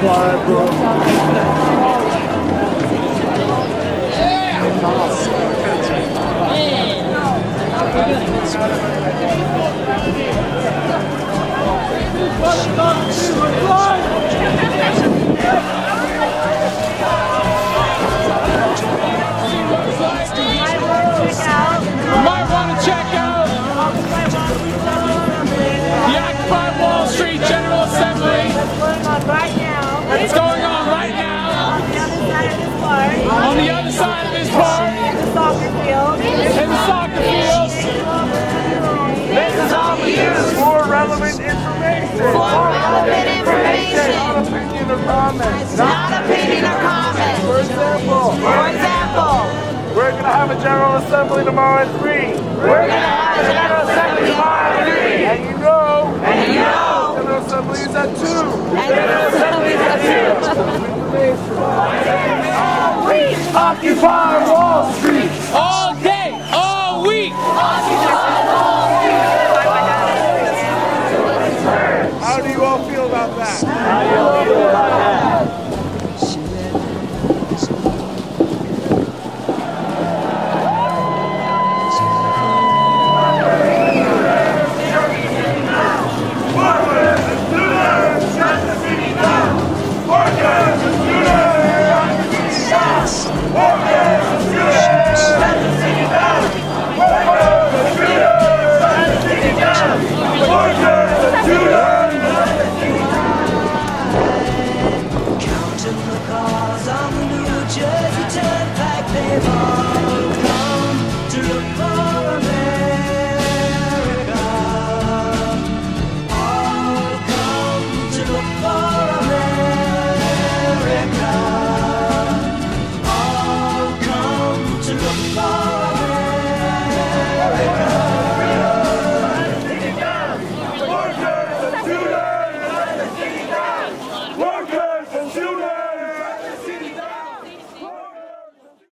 Might want to check out the Occupy Wall Street General Assembly. It's going on right now. On the other side of this park. In the soccer field. This is all we use. For relevant information. Not opinion or comment. For example, we're going to have a General Assembly tomorrow at 3. And you know. General Assembly is at 2. All week. Occupy Wall Street. All day, all week. How do you all feel about that?